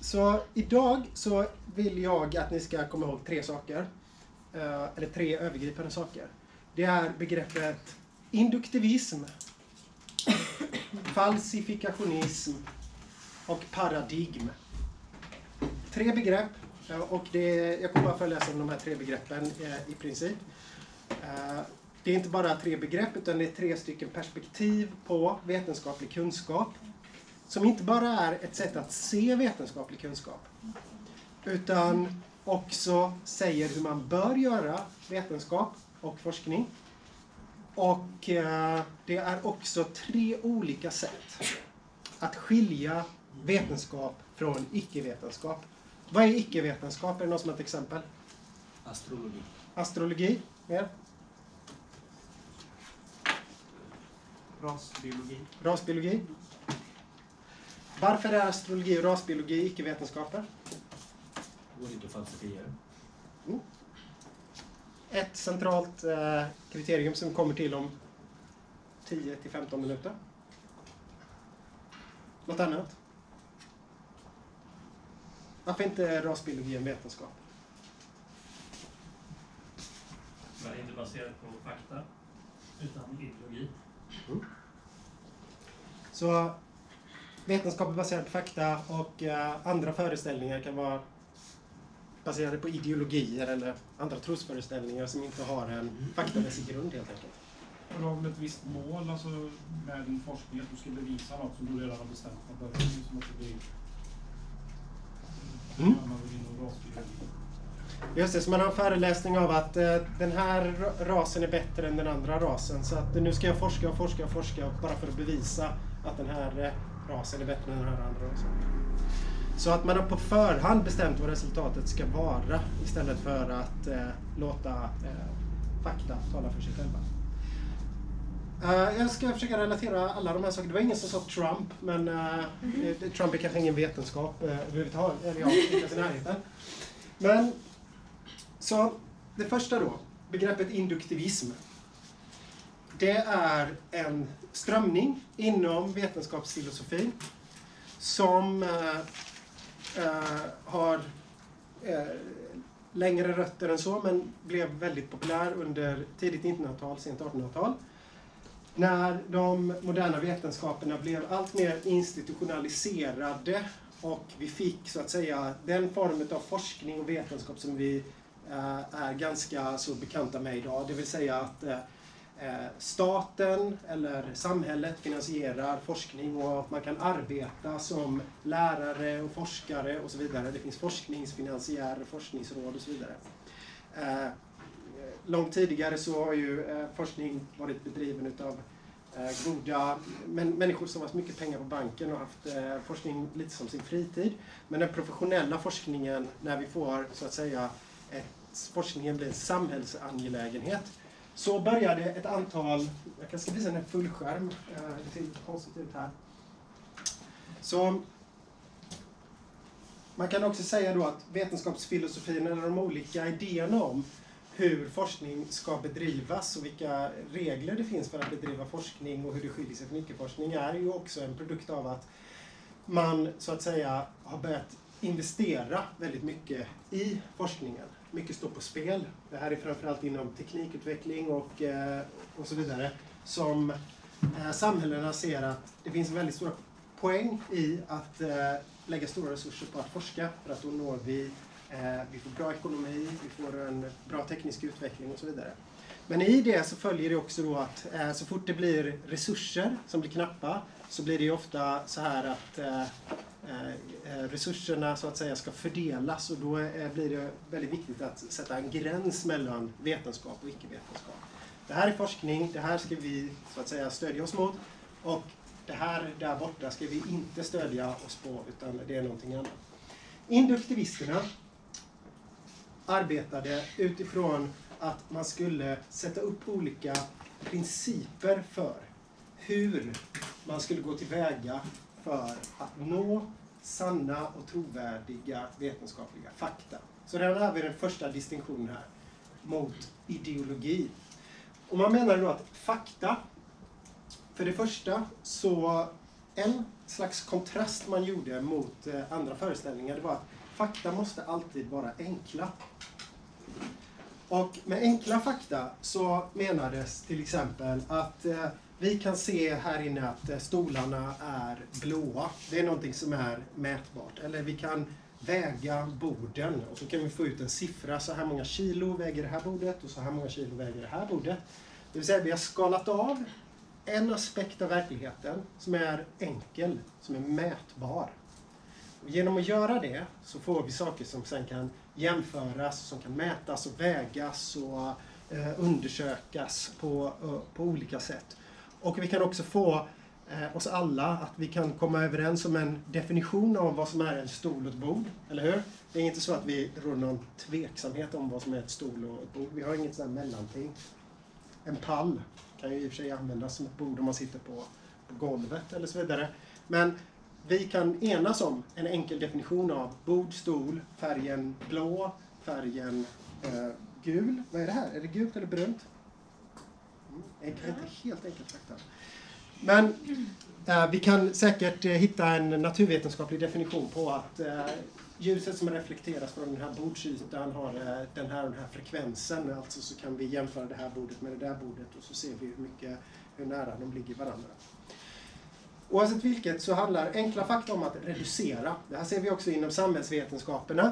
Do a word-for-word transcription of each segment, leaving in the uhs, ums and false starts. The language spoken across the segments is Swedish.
Så idag så vill jag att ni ska komma ihåg tre saker. Eller tre övergripande saker. Det är begreppet induktivism, falsifikationism och paradigm. Tre begrepp. Och det, jag kommer bara föreläsa om de här tre begreppen i princip. Det är inte bara tre begrepp utan det är tre stycken perspektiv på vetenskaplig kunskap. Som inte bara är ett sätt att se vetenskaplig kunskap. Utan också säger hur man bör göra vetenskap och forskning. Och eh, det är också tre olika sätt att skilja vetenskap från icke-vetenskap. Vad är icke-vetenskap? Är det någon som har ett exempel? Astrologi. Astrologi. Mer? Rasbiologi. Rasbiologi. Varför är astrologi och rasbiologi icke-vetenskaper? Det går inte att falsifiera. Mm. Ett centralt eh, kriterium som kommer till om tio till femton minuter. Något annat? Varför inte rasbiologi en vetenskap? Det är inte baserat på fakta utan ideologi. Mm. Så vetenskap är baserad på fakta och eh, andra föreställningar kan vara baserade på ideologier eller andra trosföreställningar som inte har en faktamässig grund helt enkelt. Och du har väl ett visst mål alltså, med din forskning att du ska bevisa något som du redan har bestämt från början. Som att det blir Mm. inom rasbiologi. Just det, så man har en föreläsning av att eh, den här rasen är bättre än den andra rasen. Så att nu ska jag forska och forska och forska bara för att bevisa att den här eh, rasen är bättre än den här andra rasen. Så att man har på förhand bestämt vad resultatet ska vara istället för att eh, låta eh, fakta tala för sig själva. Uh, jag ska försöka relatera alla de här sakerna. Det var ingen som sa Trump, men uh, mm-hmm. Trump är kanske ingen vetenskap uh, överhuvudtaget. Eller jag, inte i närheten. Men, så det första då, begreppet induktivism. Det är en strömning inom vetenskapsfilosofin som uh, uh, har uh, längre rötter än så, men blev väldigt populär under tidigt nittonhundratal, sent artonhundratal. När de moderna vetenskaperna blev allt mer institutionaliserade och vi fick så att säga den form av forskning och vetenskap som vi äh, är ganska så bekanta med idag. Det vill säga att äh, staten eller samhället finansierar forskning och man kan arbeta som lärare och forskare och så vidare. Det finns forskningsfinansiärer, forskningsråd och så vidare. Äh, Långt tidigare så har ju eh, forskning varit bedriven utav eh, goda men, människor som har haft mycket pengar på banken och haft eh, forskning lite som sin fritid. Men den professionella forskningen, när vi får så att säga ett, forskningen blir en samhällsangelägenhet, så började ett antal, jag ska visa en fullskärm, eh, det ser lite konstigt ut här. Så man kan också säga då att vetenskapsfilosofin eller de olika idéerna om hur forskning ska bedrivas och vilka regler det finns för att bedriva forskning och hur det skiljer sig från icke-forskning är ju också en produkt av att man så att säga har börjat investera väldigt mycket i forskningen. Mycket står på spel. Det här är framförallt inom teknikutveckling och, och så vidare. Som eh, samhällena ser att det finns en väldigt stor poäng i att eh, lägga stora resurser på att forska för att då når vi Eh, vi får bra ekonomi, vi får en bra teknisk utveckling och så vidare. Men i det så följer det också då att eh, så fort det blir resurser som blir knappa så blir det ju ofta så här att eh, eh, resurserna så att säga ska fördelas och då eh, blir det väldigt viktigt att sätta en gräns mellan vetenskap och icke-vetenskap. Det här är forskning, det här ska vi så att säga stödja oss mot och det här där borta ska vi inte stödja oss på utan det är någonting annat. Induktivisterna arbetade utifrån att man skulle sätta upp olika principer för hur man skulle gå tillväga för att nå sanna och trovärdiga vetenskapliga fakta. Så redan har vi den första distinktionen här mot ideologi. Och man menar då att fakta, för det första så en slags kontrast man gjorde mot eh, andra föreställningar. Det var att fakta måste alltid vara enkla. Och med enkla fakta så menades till exempel att eh, vi kan se här inne att eh, stolarna är blåa. Det är någonting som är mätbart. Eller vi kan väga borden och så kan vi få ut en siffra. Så här många kilo väger det här bordet och så här många kilo väger det här bordet. Det vill säga vi har skalat av en aspekt av verkligheten som är enkel, som är mätbar. Och genom att göra det så får vi saker som sen kan jämföras, som kan mätas och vägas och eh, undersökas på, uh, på olika sätt. Och vi kan också få eh, oss alla att vi kan komma överens om en definition av vad som är en stol och ett bord, eller hur? Det är inte så att vi råder någon tveksamhet om vad som är ett stol och ett bord. Vi har inget sådant mellanting. En pall kan ju i och för sig användas som ett bord om man sitter på, på golvet eller så vidare. Men vi kan enas om en enkel definition av bord, stol, färgen blå, färgen eh, gul. Vad är det här? Är det gult eller brunt? Mm, det är inte helt enkelt fakta. Men eh, vi kan säkert eh, hitta en naturvetenskaplig definition på att eh, ljuset som reflekteras från den här bordsytan har eh, den här och den här frekvensen. Alltså så kan vi jämföra det här bordet med det där bordet och så ser vi hur mycket, hur nära de ligger varandra. Oavsett vilket så handlar enkla fakta om att reducera. Det här ser vi också inom samhällsvetenskaperna.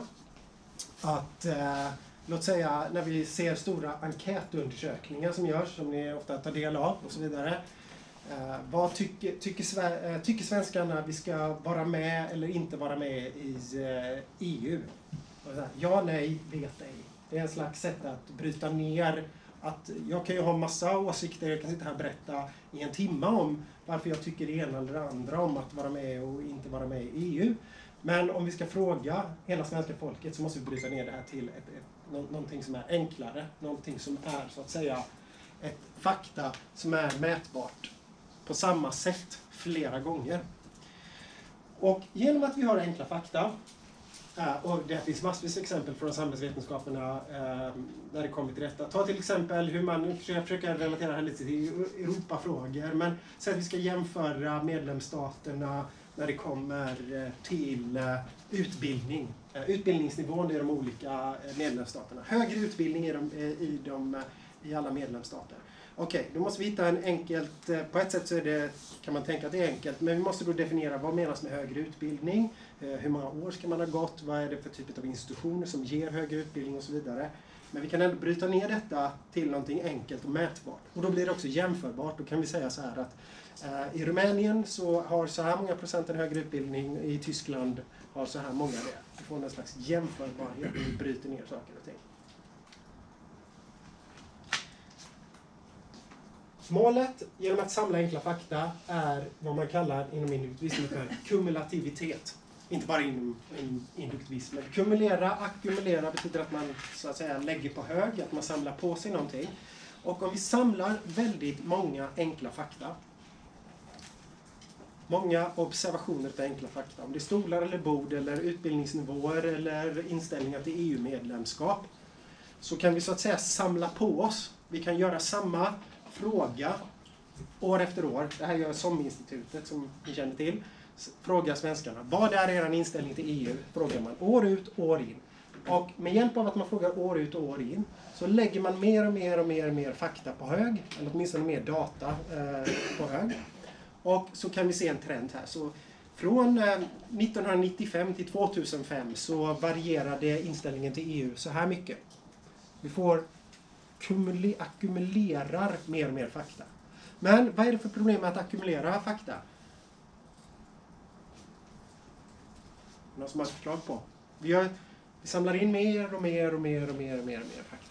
Att, eh, låt säga, när vi ser stora enkätundersökningar som görs, som ni ofta tar del av och så vidare. Eh, vad tycker, tycker, eh, tycker svenskarna vi ska vara med eller inte vara med i eh, E U? Här, ja, nej, vet ej. Det är en slags sätt att bryta ner. Att jag kan ju ha massa åsikter, jag kan sitta här och berätta i en timme om varför jag tycker det ena eller det andra om att vara med och inte vara med i E U. Men om vi ska fråga hela svenska folket så måste vi bryta ner det här till ett, ett, någonting som är enklare. Någonting som är så att säga ett fakta som är mätbart på samma sätt flera gånger. Och genom att vi har enkla fakta, och det finns massvis exempel från samhällsvetenskaperna där det kommer till detta. Ta till exempel hur man, jag försöker relatera här lite till Europafrågor, men så att vi ska jämföra medlemsstaterna när det kommer till utbildning. Utbildningsnivån i de olika medlemsstaterna. Högre utbildning i, de, i, de, i alla medlemsstater. Okej, okay, då måste vi hitta en enkelt, på ett sätt så är det, kan man tänka att det är enkelt, men vi måste då definiera vad menas med högre utbildning, hur många år ska man ha gått, vad är det för typ av institutioner som ger högre utbildning och så vidare. Men vi kan ändå bryta ner detta till någonting enkelt och mätbart. Och då blir det också jämförbart. Då kan vi säga så här att eh, i Rumänien så har så här många procent en högre utbildning, i Tyskland har så här många det. Vi får en slags jämförbarhet när vi bryter ner saker och ting. Målet genom att samla enkla fakta är vad man kallar inom induktivismen för kumulativitet. Inte bara inom induktivismen. Kumulera, ackumulera betyder att man så att säga lägger på hög, att man samlar på sig någonting. Och om vi samlar väldigt många enkla fakta, många observationer på enkla fakta, om det är stolar eller bord eller utbildningsnivåer eller inställningar till E U-medlemskap, så kan vi så att säga samla på oss. Vi kan göra samma fråga år efter år. Det här gör SOM-institutet som ni känner till. Fråga svenskarna. Vad är er inställning till E U? Frågar man år ut, år in. Och med hjälp av att man frågar år ut och år in så lägger man mer och mer och mer och mer fakta på hög. Eller åtminstone mer data eh, på hög. Och så kan vi se en trend här. Så från eh, nittonhundranittiofem till tvåtusenfem så varierade inställningen till E U så här mycket. Vi får kumule- ackumulerar mer och mer fakta. Men vad är det för problem med att ackumulera fakta? Någon som har ett förslag på? Vi, gör, vi samlar in mer och mer och mer och mer och mer och mer fakta.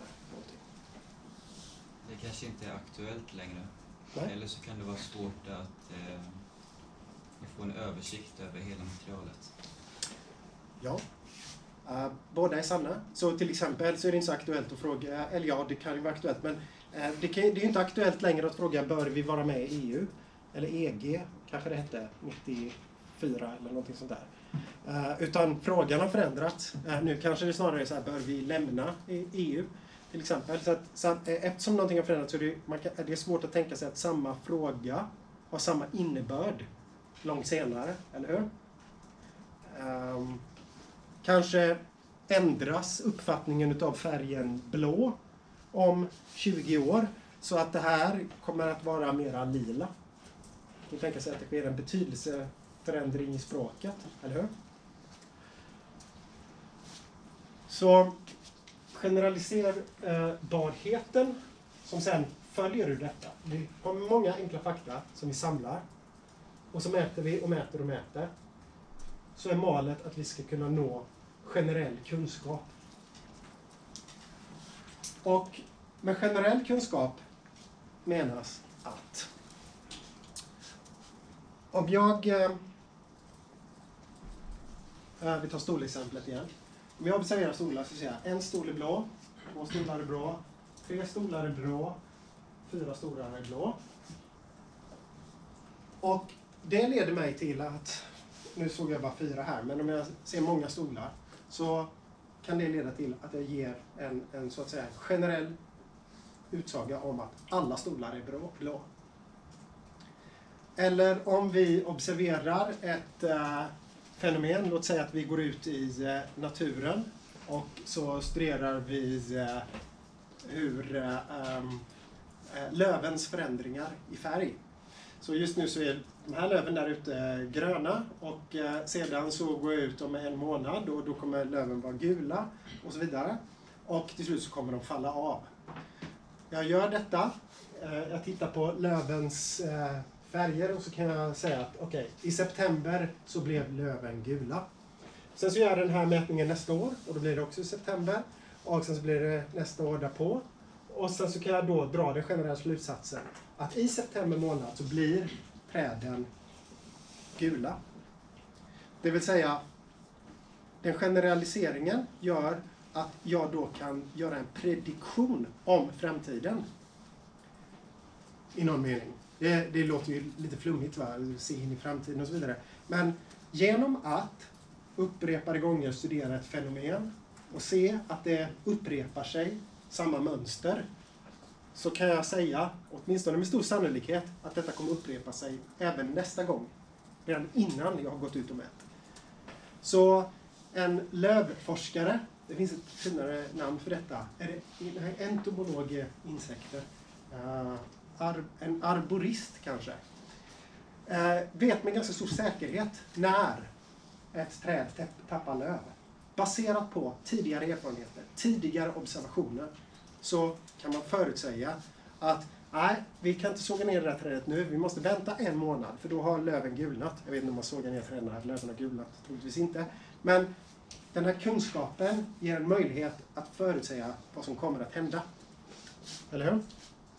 Det kanske inte är aktuellt längre. Nej. Eller så kan det vara svårt att eh, få en översikt över hela materialet. Ja. Uh, båda är sanna. Så till exempel så är det inte så aktuellt att fråga, eller ja, det kan ju vara aktuellt, men uh, det, kan, det är ju inte aktuellt längre att fråga, bör vi vara med i E U? Eller E G, kanske det hette, nittiofyra eller någonting sånt där. Uh, utan frågan har förändrats. Uh, nu kanske det snarare är så här, bör vi lämna E U? Till exempel. Så att, så att, eftersom någonting har förändrats så är det, man kan, är det svårt att tänka sig att samma fråga har samma innebörd långt senare, eller hur? Um, kanske ändras uppfattningen utav färgen blå om tjugo år så att det här kommer att vara mera lila. Man tänker sig att det sker en betydelseförändring i språket, eller hur? Så generaliserbarheten som sen följer ur detta. Vi har många enkla fakta som vi samlar och så mäter vi och mäter och mäter. Så är målet att vi ska kunna nå generell kunskap. Och med generell kunskap menas att om jag eh, vi tar stolexemplet igen. Om jag observerar stolar så ser jag en stol är blå, två stolar är blå, tre stolar är blå, fyra stolar är blå. Och det leder mig till att, nu såg jag bara fyra här, men om jag ser många stolar så kan det leda till att jag ger en, en så att säga generell utsaga om att alla stolar är blå. blå. Eller om vi observerar ett äh, fenomen, låt säga att vi går ut i äh, naturen och så studerar vi äh, hur äh, äh, lövens förändringar i färg. Så just nu så är de här löven där ute gröna och äh, sedan så går jag ut om en månad och då kommer löven vara gula och så vidare. Och till slut så kommer de falla av. Jag gör detta, äh, jag tittar på lövens äh, färger och så kan jag säga att okej, okay, i september så blev löven gula. Sen så gör jag den här mätningen nästa år och då blir det också i september. Och sen så blir det nästa år därpå. Och sen så kan jag då dra den generella slutsatsen att i september månad så blir träden gula. Det vill säga, den generaliseringen gör att jag då kan göra en prediktion om framtiden. I någon mening. Det, det låter ju lite flummigt, va? Se in i framtiden och så vidare. Men genom att upprepade gånger studera ett fenomen och se att det upprepar sig, samma mönster, så kan jag säga, åtminstone med stor sannolikhet, att detta kommer upprepa sig även nästa gång. Redan innan jag har gått ut och mätt. Så en lövforskare, det finns ett finare namn för detta, är det entomolog insekter. Uh, Ar, en arborist kanske, eh, vet med ganska stor säkerhet när ett träd tappar löv. Baserat på tidigare erfarenheter, tidigare observationer, så kan man förutsäga att nej, vi kan inte såga ner det där trädet nu, vi måste vänta en månad för då har löven gulnat. Jag vet inte om man sågar ner träden här, löven har gulnat, troligtvis inte. Men den här kunskapen ger en möjlighet att förutsäga vad som kommer att hända. Eller hur?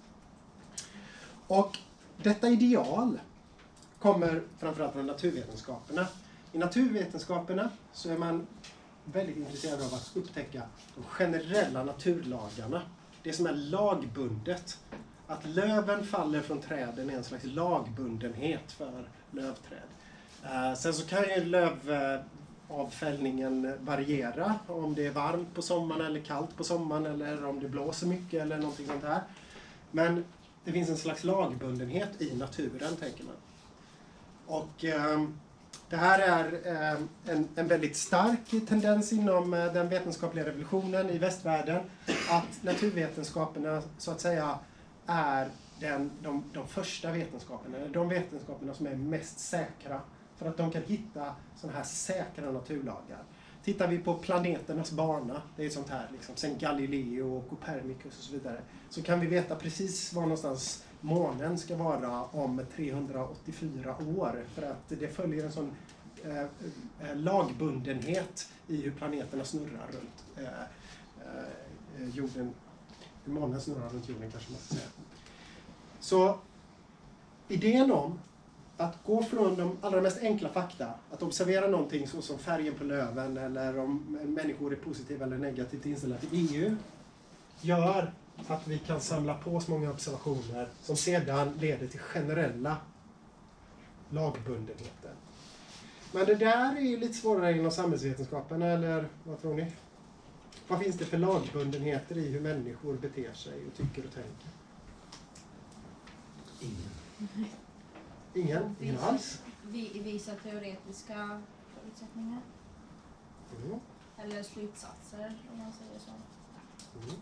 Och detta ideal kommer framförallt från naturvetenskaperna. I naturvetenskaperna så är man väldigt intresserad av att upptäcka de generella naturlagarna. Det som är lagbundet. Att löven faller från träden är en slags lagbundenhet för lövträd. Uh, sen så kan ju lövavfällningen variera. Om det är varmt på sommaren eller kallt på sommaren eller om det blåser mycket eller någonting sånt här. Men det finns en slags lagbundenhet i naturen, tänker man. Och eh, det här är eh, en, en väldigt stark tendens inom eh, den vetenskapliga revolutionen i västvärlden. Att naturvetenskaperna, så att säga, är den, de, de första vetenskaperna. De vetenskaperna som är mest säkra. För att de kan hitta sådana här säkra naturlagar. Tittar vi på planeternas bana, det är sånt här, liksom, sen Galileo och Copernicus och så vidare, så kan vi veta precis var någonstans månen ska vara om trehundraåttiofyra år. För att det följer en sån eh, lagbundenhet i hur planeterna snurrar runt eh, eh, jorden. Hur månen snurrar runt jorden, kanske man ska säga. Så idén om att gå från de allra mest enkla fakta, att observera någonting så som färgen på löven eller om människor är positiva eller negativt inställda till E U, gör att vi kan samla på så många observationer som sedan leder till generella lagbundenheter. Men det där är ju lite svårare inom samhällsvetenskapen, eller vad tror ni? Vad finns det för lagbundenheter i hur människor beter sig och tycker och tänker? Ingen. Ingen? Ingen alls? vi, visa teoretiska förutsättningar. Mm. Eller slutsatser, om man säger så. Mm.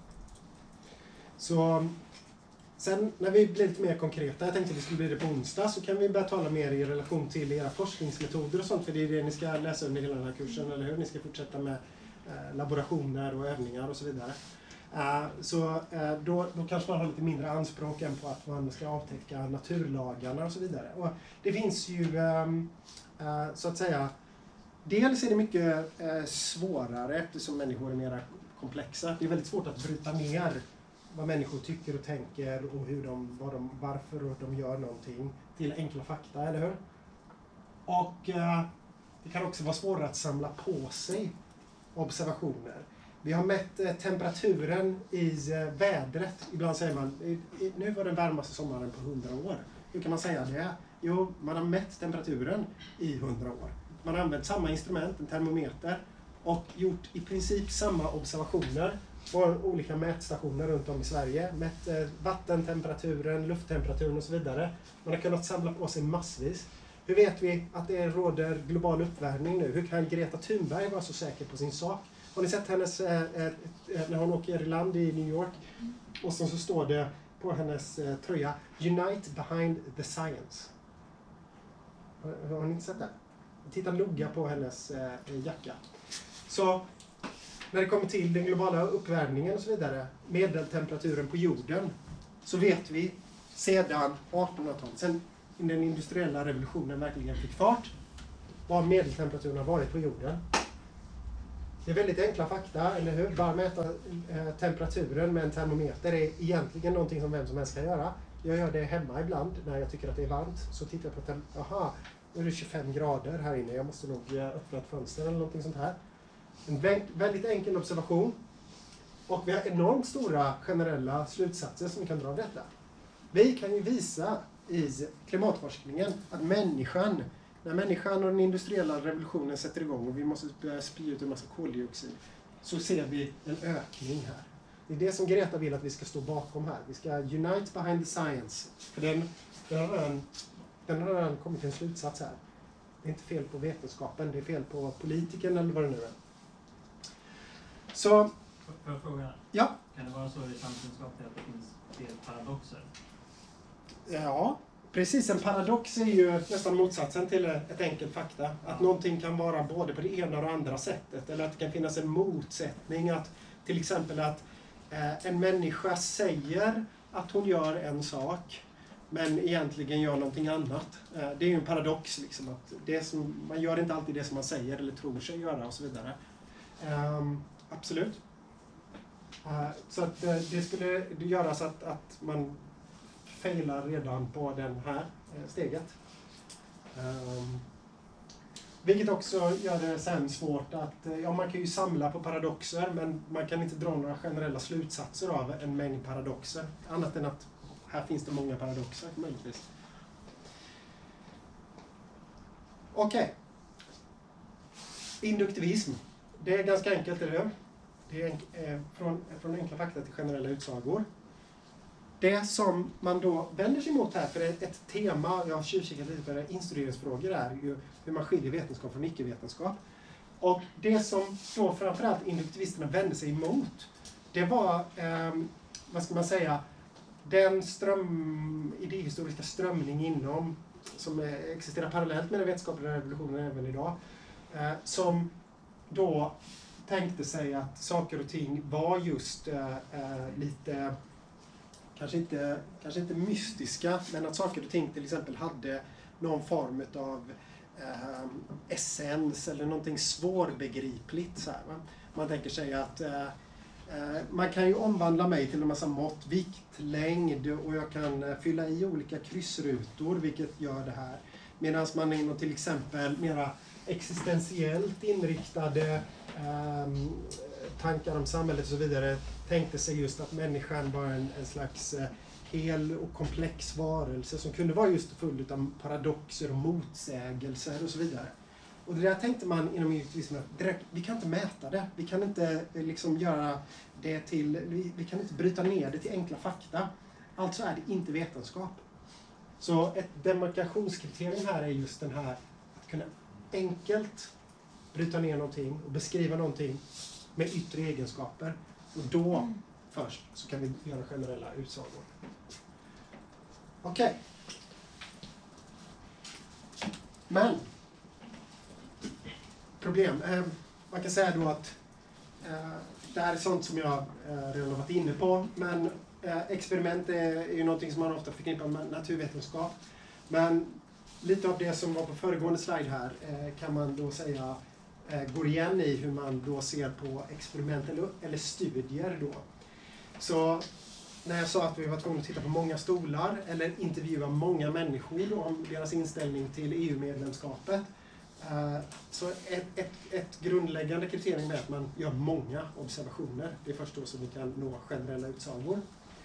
Så sen när vi blir lite mer konkreta, jag tänkte att vi skulle bli det på onsdag, så kan vi börja tala mer i relation till era forskningsmetoder och sånt, för det är det ni ska läsa under hela den här kursen, eller hur? Ni ska fortsätta med eh, laborationer och övningar och så vidare. Uh, så uh, då, då kanske man har lite mindre anspråk än på att man ska avtäcka naturlagarna och så vidare. Och det finns ju, um, uh, så att säga, dels är det mycket uh, svårare eftersom människor är mer komplexa. Det är väldigt svårt att bryta ner vad människor tycker och tänker och hur de, vad de, varför de gör någonting till enkla fakta, eller hur? Och uh, det kan också vara svårare att samla på sig observationer. Vi har mätt eh, temperaturen i eh, vädret. Ibland säger man, i, i, nu var den varmaste sommaren på hundra år. Hur kan man säga det? Jo, man har mätt temperaturen i hundra år. Man har använt samma instrument, en termometer, och gjort i princip samma observationer på olika mätstationer runt om i Sverige. Mätt eh, vattentemperaturen, lufttemperaturen och så vidare. Man har kunnat samla på sig massvis. Hur vet vi att det råder global uppvärmning nu? Hur kan Greta Thunberg vara så säker på sin sak? Har ni sett hennes, äh, äh, när hon åker i land i New York, och så, så står det på hennes äh, tröja Unite behind the science. Har, har ni inte sett det? Titta noga på hennes äh, jacka. Så när det kommer till den globala uppvärmningen och så vidare, medeltemperaturen på jorden, så vet vi sedan artonhundratalet, sen den industriella revolutionen verkligen fick fart, vad medeltemperaturen har varit på jorden. Det är väldigt enkla fakta, eller hur? Bara mäta eh, temperaturen med en termometer är egentligen någonting som vem som helst kan göra. Jag gör det hemma ibland när jag tycker att det är varmt. Så tittar jag på temperaturen. Aha, nu är det tjugofem grader här inne. Jag måste nog öppna ett fönster eller någonting sånt här. En väldigt enkel observation. Och vi har enormt stora generella slutsatser som vi kan dra av detta. Vi kan ju visa i klimatforskningen att människan, när människan och den industriella revolutionen sätter igång och vi måste börja spy ut en massa koldioxid, så ser vi en ökning här. Det är det som Greta vill att vi ska stå bakom här. Vi ska unite behind the science. För den, den, har redan, den har redan kommit till en slutsats här. Det är inte fel på vetenskapen, det är fel på politiken eller vad det nu är. Så... Får jag fråga? Ja. Kan det vara så i samhällskunskap att det finns fler paradoxer? Ja. Precis, en paradox är ju nästan motsatsen till ett enkelt fakta. Att ja. Någonting kan vara både på det ena och det andra sättet. Eller att det kan finnas en motsättning. Att, till exempel att eh, en människa säger att hon gör en sak, men egentligen gör någonting annat. Eh, det är ju en paradox. Liksom, att det som, man gör inte alltid det som man säger eller tror sig göra och så vidare. Eh, absolut. Eh, så att eh, det skulle göra så att, att man failar redan på den här steget. Um, vilket också gör det sen svårt att, ja, man kan ju samla på paradoxer, men man kan inte dra några generella slutsatser av en mängd paradoxer. Annat än att här finns det många paradoxer möjligtvis. Okej. Okay. Induktivism. Det är ganska enkelt, eller hur? Det är enk- från, från enkla fakta till generella utsagor. Det som man då vänder sig mot här, för ett, ett tema, jag har tjuvkikat lite på det, instuderingsfrågor, är ju hur man skiljer vetenskap från icke-vetenskap. Och det som då framförallt induktivisterna vände sig emot, det var, eh, vad ska man säga, den ström, idéhistoriska strömning inom, som existerar parallellt med den vetenskapliga revolutionen även idag, eh, som då tänkte sig att saker och ting var just eh, eh, lite... Kanske inte, kanske inte mystiska, men att saker och ting till exempel hade någon form av eh, essens eller någonting svårbegripligt. Så här, va? Man tänker sig att eh, eh, man kan ju omvandla mig till en massa mått, vikt, längd, och jag kan eh, fylla i olika kryssrutor, vilket gör det här. Medan man inom till exempel mera existentiellt inriktade eh, tankar om samhället och så vidare tänkte sig just att människan var en, en slags eh, hel och komplex varelse som kunde vara just full av paradoxer och motsägelser och så vidare. Och det där tänkte man inom induktivismen att direkt, vi kan inte mäta det. Vi kan inte eh, liksom göra det till, vi, vi kan inte bryta ner det till enkla fakta. Alltså är det inte vetenskap. Så ett demarkationskriterium här är just den här att kunna enkelt bryta ner någonting och beskriva någonting med yttre egenskaper. Och då först så kan vi göra generella utsagor. Okej. Okay. Men problem. Eh, man kan säga då att eh, det här är sånt som jag eh, redan har varit inne på. Men eh, experiment är, är ju någonting som man ofta förknippar med naturvetenskap. Men lite av det som var på föregående slide här eh, kan man då säga eh, går igen i hur man då ser på experiment eller, eller studier då. Så när jag sa att vi var tvungna att titta på många stolar eller intervjua många människor om deras inställning till E U-medlemskapet. Så ett, ett, ett grundläggande kriterium är att man gör många observationer. Det är först då som vi kan nå generella utsagor.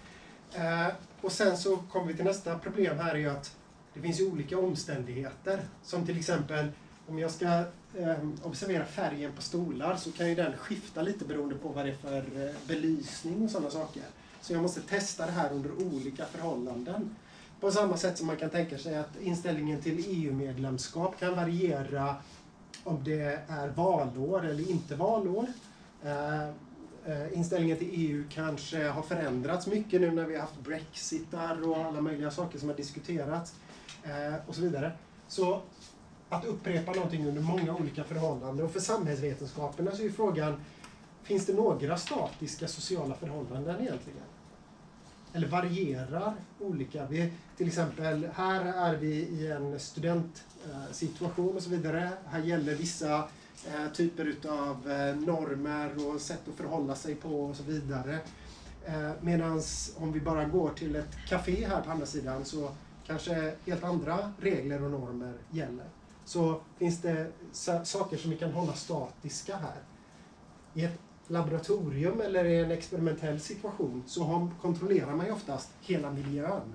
Och sen så kommer vi till nästa problem här är ju att det finns ju olika omständigheter. Som till exempel om jag ska observera färgen på stolar så kan ju den skifta lite beroende på vad det är för belysning och sådana saker. Så jag måste testa det här under olika förhållanden. På samma sätt som man kan tänka sig att inställningen till E U-medlemskap kan variera om det är valår eller inte valår. Inställningen till E U kanske har förändrats mycket nu när vi har haft Brexitar och alla möjliga saker som har diskuterats och så vidare. Så att upprepa någonting under många olika förhållanden. Och för samhällsvetenskaperna så är frågan, finns det några statiska sociala förhållanden egentligen? Eller varierar olika? Vi, till exempel, här är vi i en studentsituation och så vidare. Här gäller vissa eh, typer av eh, normer och sätt att förhålla sig på och så vidare. Eh, Medan om vi bara går till ett café här på andra sidan så kanske helt andra regler och normer gäller. Så finns det saker som vi kan hålla statiska här. I ett laboratorium eller i en experimentell situation så kontrollerar man ju oftast hela miljön.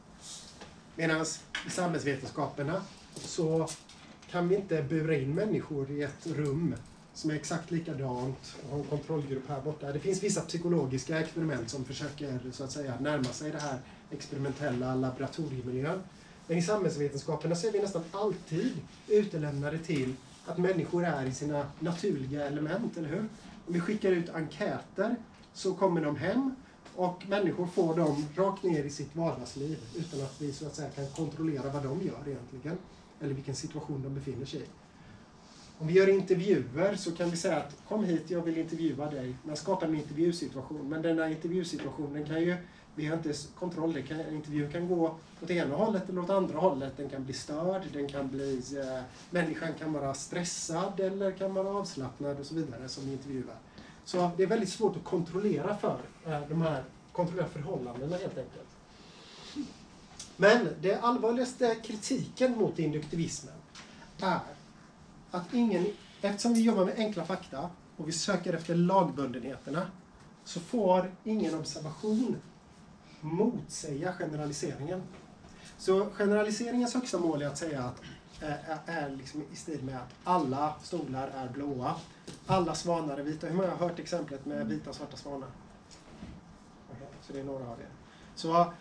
Medan i samhällsvetenskaperna så kan vi inte bura in människor i ett rum som är exakt likadant och ha en kontrollgrupp här borta. Det finns vissa psykologiska experiment som försöker så att säga närma sig det här experimentella laboratoriemiljön. Men i samhällsvetenskaperna så är vi nästan alltid utelämnade till att människor är i sina naturliga element, eller hur? Om vi skickar ut enkäter så kommer de hem och människor får dem rakt ner i sitt vardagsliv utan att vi så att säga kan kontrollera vad de gör egentligen eller vilken situation de befinner sig i. Om vi gör intervjuer så kan vi säga att kom hit, jag vill intervjua dig. Man skapar en intervjusituation, men den här intervjusituationen kan ju, vi har inte kontroll, det kan, intervjun kan gå åt ena hållet eller åt andra hållet. Den kan bli störd, den kan bli, eh, människan kan vara stressad eller kan vara avslappnad och så vidare som vi intervjuar. Så det är väldigt svårt att kontrollera för eh, de här kontrollera förhållandena helt enkelt. Men det allvarligaste kritiken mot induktivismen är att ingen, eftersom vi jobbar med enkla fakta och vi söker efter lagbundenheterna så får ingen observation motsäga generaliseringen. Så generaliseringens högsta mål är att säga att äh, är liksom i stil med att alla stolar är blåa, alla svanar är vita. Hur många har hört exemplet med vita och svarta svanar? Okay, så det är några av er. Så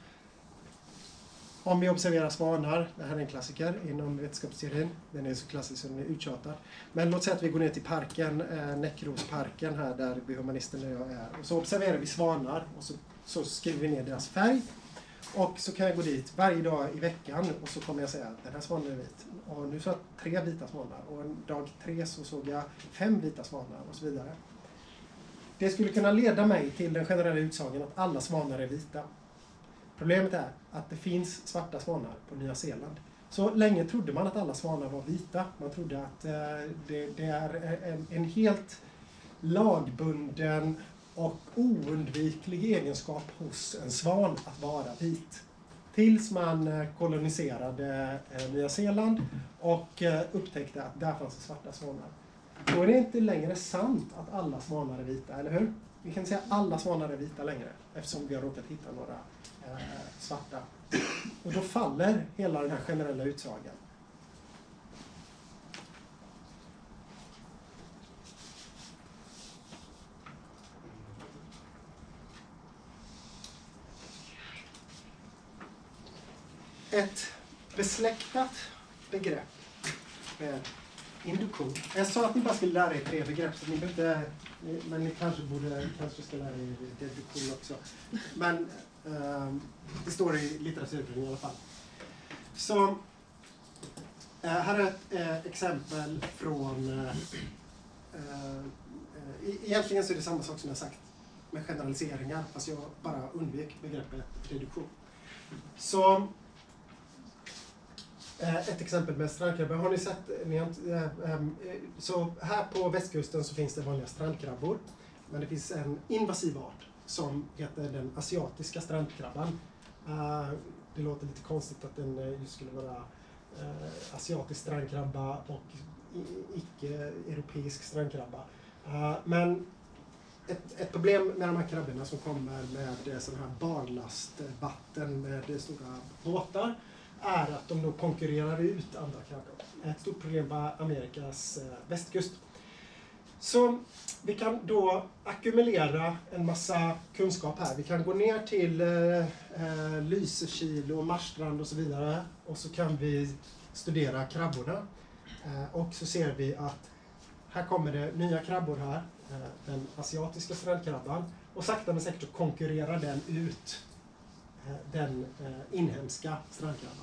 om vi observerar svanar, det här är en klassiker inom vetenskapsteorin, den är så klassisk som den är uttjatad. Men låt säga att vi går ner till parken, eh, Näckrosparken här där biohumanisten och jag är. Och så observerar vi svanar och så, så skriver vi ner deras färg. Och så kan jag gå dit varje dag i veckan och så kommer jag säga att den här svanen är vit. Och nu såg jag tre vita svanar och en dag tre så såg jag fem vita svanar och så vidare. Det skulle kunna leda mig till den generella utsagan att alla svanar är vita. Problemet är att det finns svarta svanar på Nya Zeeland. Så länge trodde man att alla svanar var vita. Man trodde att eh, det, det är en, en helt lagbunden och oundviklig egenskap hos en svan att vara vit. Tills man koloniserade eh, Nya Zeeland och eh, upptäckte att där fanns det svarta svanar. Då är det inte längre sant att alla svanar är vita, eller hur? Vi kan säga att alla svanar är vita längre eftersom vi har råkat hitta några eh, svarta. Och då faller hela den här generella utsagan. ett besläktat begrepp med induktion. Jag sa att ni bara skulle lära er tre begrepp, så ni behöver inte, men ni kanske borde kanske ska lära er deduktion också. Men eh, det står i litteraturen i alla fall. Så eh, här är ett eh, exempel från eh, eh, egentligen så är det samma sak som jag sagt med generaliseringar, fast jag bara undvek begreppet reduktion. Så ett exempel med strandkrabbor. Har ni sett? Så här på västkusten så finns det vanliga strandkrabbor. Men det finns en invasiv art som heter den asiatiska strandkrabban. Det låter lite konstigt att den just skulle vara asiatisk strandkrabba och icke-europeisk strandkrabba. Men ett, ett problem med de här krabborna som kommer med sådana här barlastvatten med stora båtar är att de då konkurrerar ut andra krabbor. Ett stort problem på Amerikas eh, västkust. Så vi kan då ackumulera en massa kunskap här. Vi kan gå ner till eh, eh, Lysekil och Marstrand och så vidare. Och så kan vi studera krabborna. Eh, och så ser vi att här kommer det nya krabbor här. Eh, den asiatiska strandkrabban. Och sakta men säkert konkurrerar den ut den eh, inhemska strandkrabban.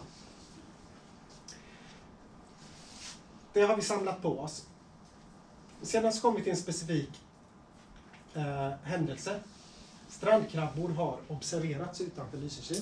Det har vi samlat på oss. Sedan så kommer vi till en specifik eh, händelse. Strandkrabbor har observerats utanför Lysekil.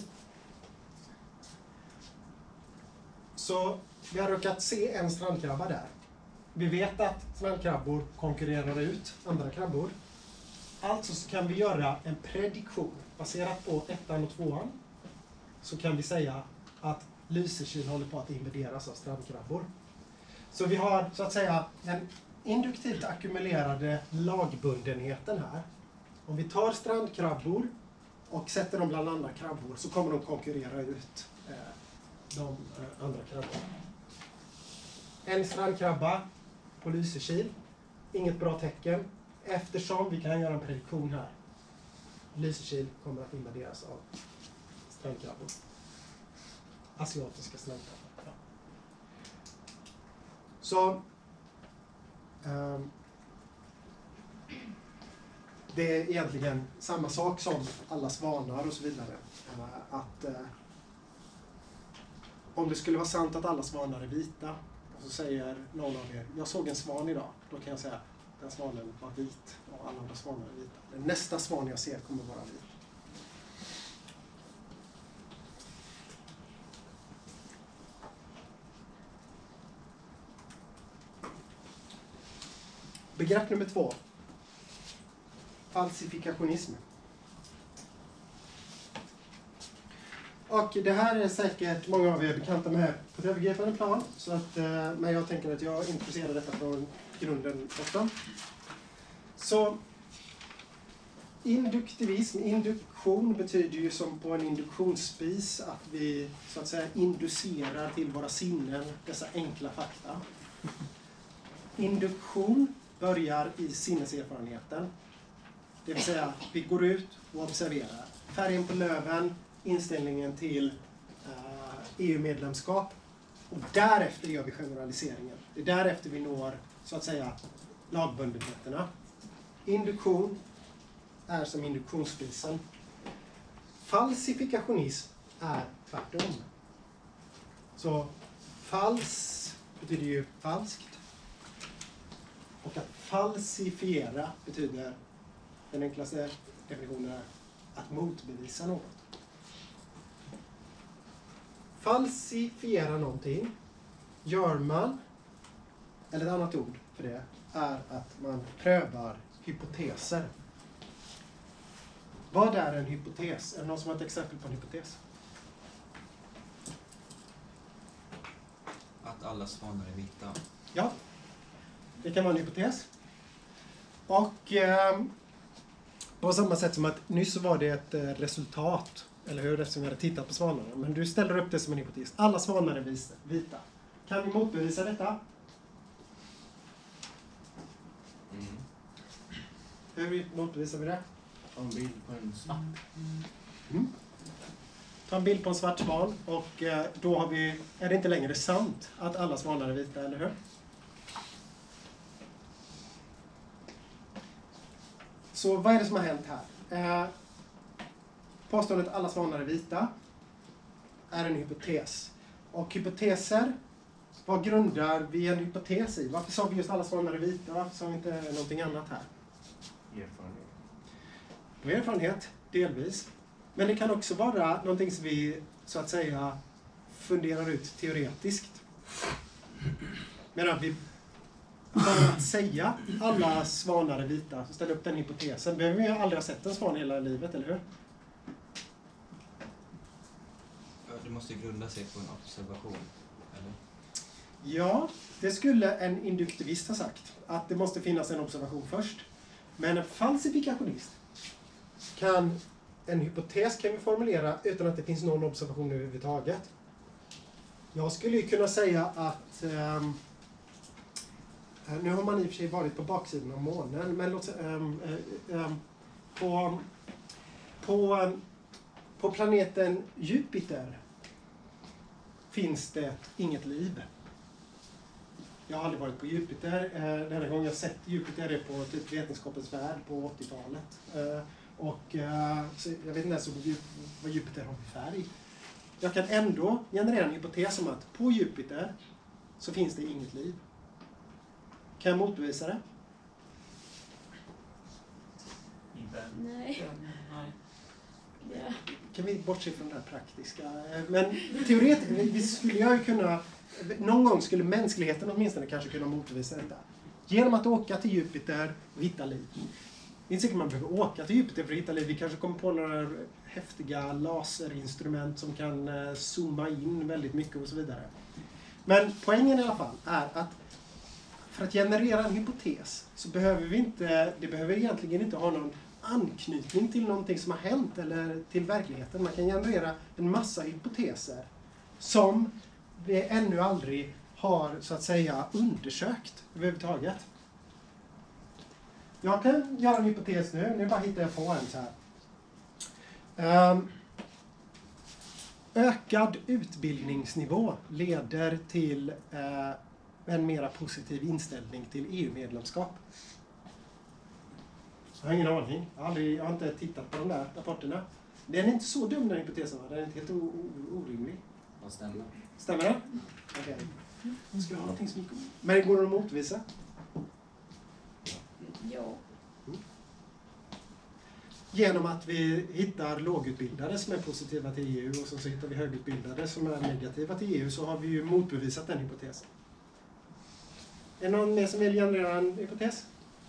Så vi har råkat se en strandkrabba där. Vi vet att strandkrabbor konkurrerar ut andra krabbor. Alltså så kan vi göra en prediktion baserat på ettan och tvåan. Så kan vi säga att Lysekil håller på att invaderas av strandkrabbor. Så vi har så att säga den induktivt ackumulerade lagbundenheten här. Om vi tar strandkrabbor och sätter dem bland andra krabbor så kommer de konkurrera ut eh, de eh, andra krabborna. En strandkrabba på Lysekil, inget bra tecken. Eftersom vi kan göra en prediktion här. Lysekil kommer att invaderas av strandkrabbor. Asiatiska strandkrabbor. Ja. Så um, det är egentligen samma sak som alla svanar och så vidare. Uh, att uh, om det skulle vara sant att alla svanar är vita och så säger någon av er, jag såg en svan idag, då kan jag säga den svanen var vit och alla andra svanar är vita. Den nästa svan jag ser kommer vara vit. Begrepp nummer två. Falsifikationism. Och det här är säkert många av er bekanta med på ett övergripande plan. Så att, men jag tänker att jag introducerar detta från grunden också. Så induktivism, induktion betyder ju som på en induktionsspis att vi så att säga inducerar till våra sinnen dessa enkla fakta. Induktion börjar i sinneserfarenheten. Det vill säga vi går ut och observerar. Färgen på löven, inställningen till uh, E U-medlemskap och därefter gör vi generaliseringen. Det är därefter vi når så att säga lagbundenheterna. Induktion är som induktionsspisen. Falsifikationism är tvärtom. Så fals betyder ju falskt. Och att falsifiera betyder, den enklaste definitionen är att motbevisa något. Falsifiera någonting gör man, eller ett annat ord för det, är att man prövar hypoteser. Vad är en hypotes? Är det någon som har ett exempel på en hypotes? Att alla svanar är vita. Ja, det kan vara en hypotes. Och eh, på samma sätt som att nyss var det ett eh, resultat, eller hur, eftersom vi hade tittat på svanarna. Men du ställer upp det som en hypotes. Alla svanar är vita. Kan vi motbevisa detta? Mm. Hur motbevisar vi det? Ta en bild på en svart. Mm. Ta en bild på en svart svan och eh, då har vi, är det inte längre sant att alla svanar är vita, eller hur? Så vad är det som har hänt här? Eh, påståendet att alla svanar är vita är en hypotes. Och hypoteser, vad grundar vi en hypotes i? Varför sa vi just alla svanar är vita? Varför sa vi inte någonting annat här? Erfarenhet. På erfarenhet, delvis. Men det kan också vara någonting som vi, så att säga, funderar ut teoretiskt. Men att vi, för att säga alla svanar är vita, så ställa upp den hypotesen. Behöver vi aldrig ha sett en svan hela livet, eller hur? Ja, det måste grunda sig på en observation, eller? Ja, det skulle en induktivist ha sagt. Att det måste finnas en observation först. Men en falsifikationist kan, en hypotes kan vi formulera utan att det finns någon observation överhuvudtaget. Jag skulle ju kunna säga att um, nu har man i och för sig varit på baksidan av månen, men låt, um, um, på, på, um, på planeten Jupiter finns det inget liv. Jag har aldrig varit på Jupiter. Den enda gången jag sett Jupiter är på typ Vetenskapens värld på åttiotalet. Och så jag vet inte ens vad Jupiter har för färg. Jag kan ändå generera en hypotes om att på Jupiter så finns det inget liv. Kan jag motbevisa det? Inte än. Nej. Ja. Kan vi bortse från det här praktiska? Men teoretiskt skulle jag ju kunna, någon gång skulle mänskligheten åtminstone kanske kunna motbevisa detta. Genom att åka till Jupiter och hitta liv. Det är inte säkert man behöver åka till Jupiter för att hitta liv. Vi kanske kommer på några häftiga laserinstrument som kan zooma in väldigt mycket och så vidare. Men poängen i alla fall är att för att generera en hypotes så behöver vi inte, det behöver egentligen inte ha någon anknytning till någonting som har hänt eller till verkligheten. Man kan generera en massa hypoteser som vi ännu aldrig har, så att säga, undersökt överhuvudtaget. Jag kan göra en hypotes nu. Nu bara hittar jag på en så här. Um, ökad utbildningsnivå leder till uh, en mera positiv inställning till E U-medlemskap. Jag har ingen aning. Jag har, aldrig, jag har inte tittat på de där rapporterna. Den är inte så dum, den hypotesen. Den är inte helt o- o- orimlig. Vad stämmer? Stämmer det? Okej. Okay. Ska jag ha någonting som gick... Men går det att motvisa? Jo. Genom att vi hittar lågutbildade som är positiva till E U och så hittar vi högutbildade som är negativa till E U, så har vi ju motbevisat den hypotesen. Är det någon mer som vill generera en hypotes?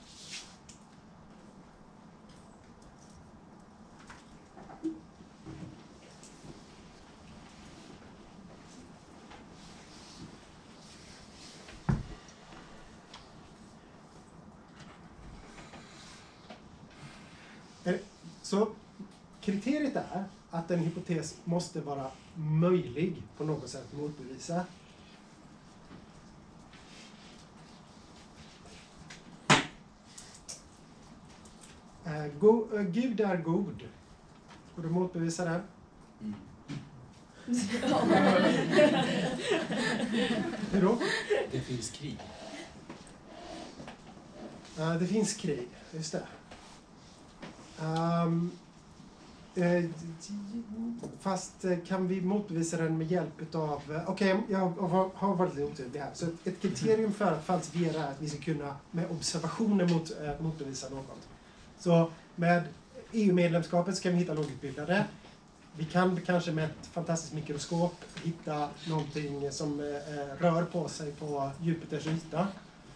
Så kriteriet är att en hypotes måste vara möjlig på något sätt att motbevisa. Uh, go, uh, Gud är god. Går du motbevisa det? Mm. Hur då? Det finns krig. Uh, det finns krig, just det. Um, eh, fast kan vi motbevisa den med hjälp av... Uh, Okej, okay, jag har, har varit lite otydlig här. Så ett kriterium för att falsifiera är att vi ska kunna med observationer mot, uh, motbevisa något. Så med E U-medlemskapet ska vi hitta lågutbildade. Vi kan kanske med ett fantastiskt mikroskop hitta någonting som uh, rör på sig på Jupiters yta.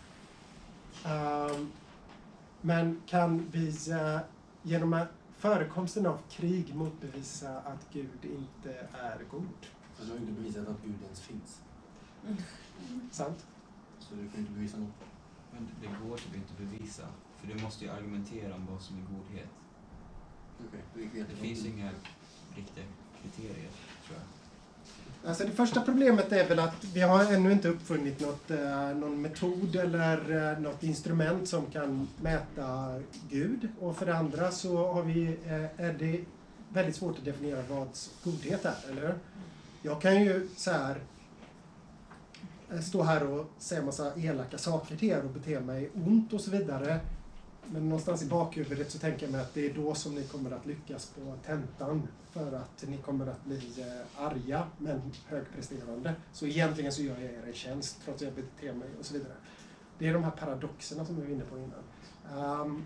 Um, men kan vi... Uh, genom förekomsten av krig motbevisa att Gud inte är god. För du har inte bevisat att Gud ens finns. Mm. Sant? Så du kan inte bevisa något. Men det går typ inte att bevisa. För du måste ju argumentera om vad som är godhet. Okej, okay. Det finns inga riktiga kriterier, tror jag. Alltså det första problemet är väl att vi har ännu inte uppfunnit något, eh, någon metod eller eh, något instrument som kan mäta Gud. Och för det andra så har vi, eh, är det väldigt svårt att definiera vad godhet är, eller hur? Jag kan ju så här stå här och säga massa elaka saker till er och bete mig ont och så vidare. Men någonstans i bakhuvudet så tänker jag mig att det är då som ni kommer att lyckas på tentan. För att ni kommer att bli eh, arga men högpresterande. Så egentligen så gör jag er en tjänst trots att jag beter mig och så vidare. Det är de här paradoxerna som vi var inne på innan. Um,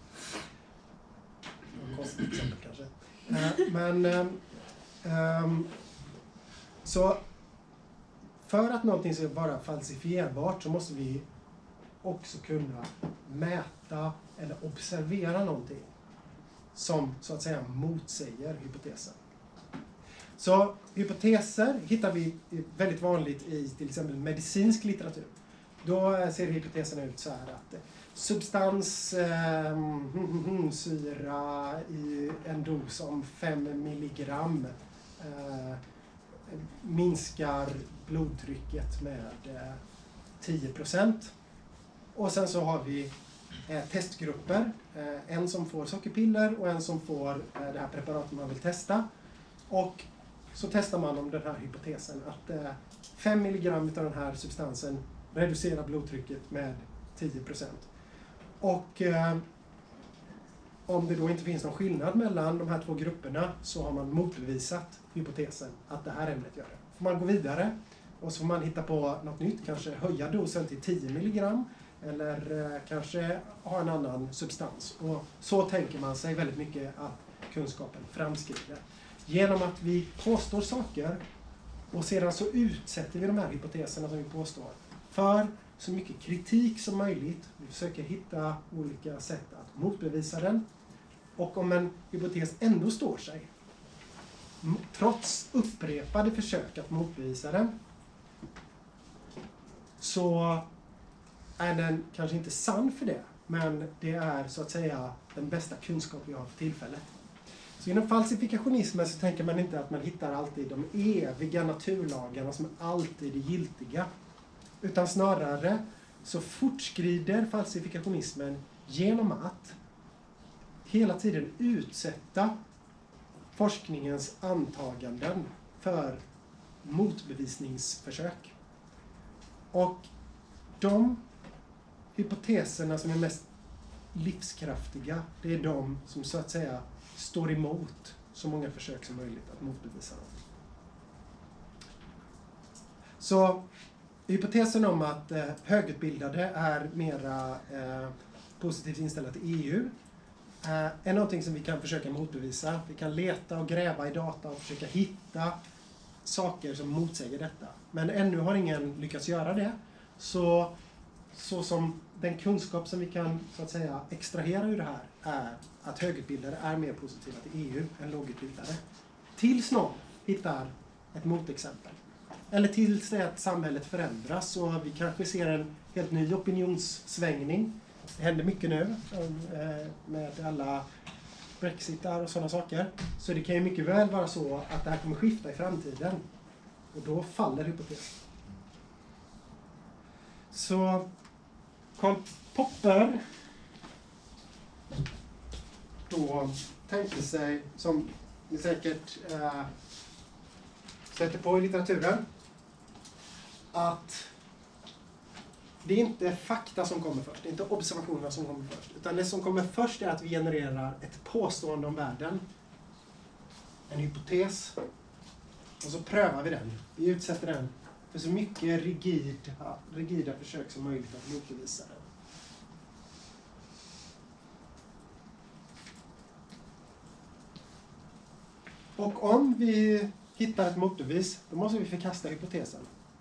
konstigt exempel kanske. Uh, men um, um, så för att någonting ska vara falsifierbart så måste vi också kunna mäta eller observera någonting som så att säga motsäger hypotesen. Så hypoteser hittar vi väldigt vanligt i till exempel medicinsk litteratur. Då ser hypoteserna ut så här att substans eh, syra i en dos om fem milligram eh, minskar blodtrycket med eh, tio procent. Och sen så har vi eh, testgrupper. Eh, en som får sockerpiller och en som får eh, det här preparatet man vill testa. Och så testar man om den här hypotesen att eh, fem milligram av den här substansen reducerar blodtrycket med tio procent. Och eh, om det då inte finns någon skillnad mellan de här två grupperna så har man motbevisat hypotesen att det här ämnet gör det. Får man gå vidare och så får man hitta på något nytt, kanske höja dosen till tio milligram eller eh, kanske ha en annan substans. Och så tänker man sig väldigt mycket att kunskapen framskrider. Genom att vi påstår saker och sedan så utsätter vi de här hypoteserna som vi påstår för så mycket kritik som möjligt. Vi försöker hitta olika sätt att motbevisa den. Och om en hypotes ändå står sig, trots upprepade försök att motbevisa den, så är den kanske inte sann för det, men det är så att säga den bästa kunskap vi har för tillfället. Så inom falsifikationismen så tänker man inte att man hittar alltid de eviga naturlagarna som alltid är giltiga. Utan snarare så fortskrider falsifikationismen genom att hela tiden utsätta forskningens antaganden för motbevisningsförsök. Och de hypoteserna som är mest livskraftiga, det är de som så att säga står emot så många försök som möjligt att motbevisa dem. Så hypotesen om att eh, högutbildade är mera eh, positivt inställda till E U eh, är någonting som vi kan försöka motbevisa. Vi kan leta och gräva i data och försöka hitta saker som motsäger detta. Men ännu har ingen lyckats göra det. Så, så som den kunskap som vi kan så att säga extrahera ur det här är att högutbildade är mer positiva till E U än lågutbildade. Tills någon hittar ett motexempel. Eller tills det att samhället förändras och vi kanske ser en helt ny opinionssvängning. Det händer mycket nu med alla brexitar och sådana saker. Så det kan ju mycket väl vara så att det här kommer skifta i framtiden. Och då faller hypotesen. Så Karl Popper då tänkte sig, som ni säkert äh, sätter på i litteraturen, att det är inte fakta som kommer först, det är inte observationerna som kommer först, utan det som kommer först är att vi genererar ett påstående om världen, en hypotes, och så prövar vi den. Vi utsätter den för så mycket rigida, rigida försök som möjligt att motbevisa den. Och om vi hittar ett motbevis, då måste vi förkasta hypotesen.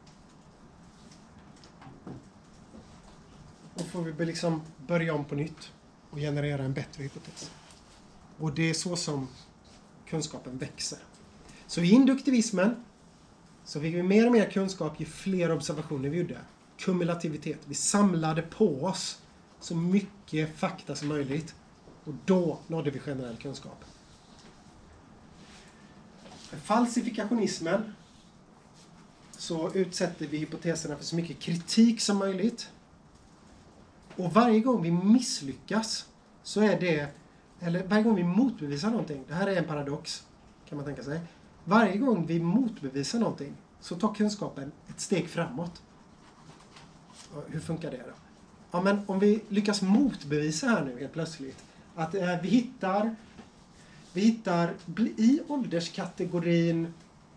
Och får vi liksom börja om på nytt och generera en bättre hypotes. Och det är så som kunskapen växer. Så i induktivismen så fick vi mer och mer kunskap ju fler observationer vi gjorde. Kumulativitet. Vi samlade på oss så mycket fakta som möjligt. Och då nådde vi generell kunskap. För falsifikationismen så utsätter vi hypoteserna för så mycket kritik som möjligt. Och varje gång vi misslyckas så är det eller varje gång vi motbevisar någonting, det här är en paradox kan man tänka sig. Varje gång vi motbevisar någonting så tar kunskapen ett steg framåt. Och hur funkar det då? Ja, men om vi lyckas motbevisa här nu helt plötsligt att eh, vi hittar vi hittar i ålderskategorin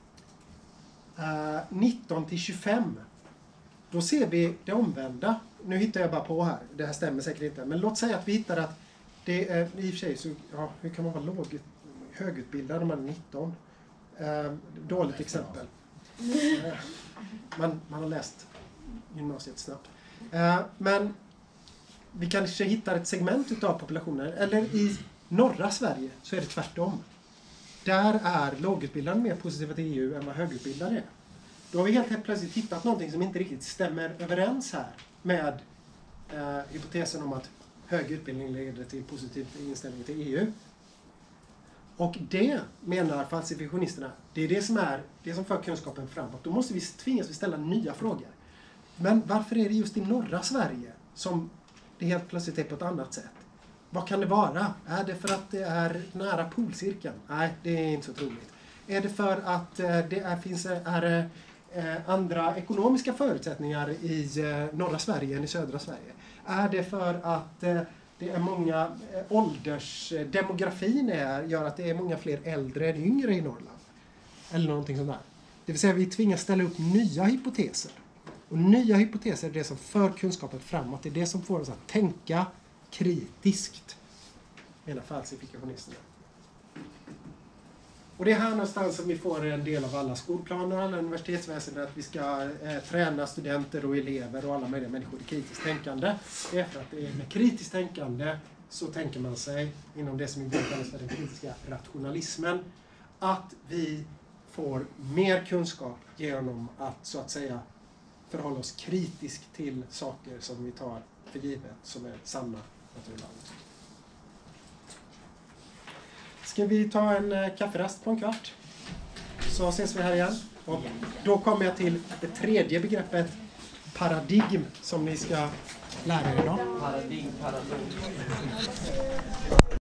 eh, nitton till tjugofem, då ser vi det omvända. Nu hittar jag bara på här, det här stämmer säkert inte, men låt säga att vi hittar att det är i och för sig så, ja, hur kan man vara låg, högutbildad om man är nitton? Eh, dåligt exempel. Eh, man, man har läst gymnasiet snabbt. Eh, men vi kanske hittar ett segment utav populationen, eller i norra Sverige så är det tvärtom. Där är lågutbildade mer positiva till E U än vad högutbildade är. Då har vi helt plötsligt hittat någonting som inte riktigt stämmer överens här med eh, hypotesen om att hög utbildning leder till positiv inställning till E U. Och det menar falsifikationisterna, det är det som är det som för kunskapen framåt. Då måste vi tvingas vi ställa nya frågor. Men varför är det just i norra Sverige som det helt plötsligt är på ett annat sätt? Vad kan det vara? Är det för att det är nära polcirkeln? Nej, det är inte så troligt. Är det för att det är, finns är, är andra ekonomiska förutsättningar i norra Sverige än i södra Sverige? Är det för att det är många åldersdemografin är, gör att det är många fler äldre än yngre i Norrland? Eller någonting sånt där. Det vill säga vi tvingas ställa upp nya hypoteser. Och nya hypoteser är det som för kunskapen framåt. Det är det som får oss att tänka kritiskt, menar falsifikationisterna. Och det är här någonstans som vi får en del av alla skolplaner, alla universitetsväsenden, att vi ska eh, träna studenter och elever och alla möjliga människor i kritiskt tänkande. Det är för att det är med kritiskt tänkande så tänker man sig, inom det som ibland kallas för den kritiska rationalismen, att vi får mer kunskap genom att så att säga förhålla oss kritiskt till saker som vi tar för givet som är sanna naturlagar. Ska vi ta en eh, kafferast på en kvart? Så ses vi här igen. Och då kommer jag till det tredje begreppet, paradigm, som ni ska lära er idag. Paradigm, paradigm.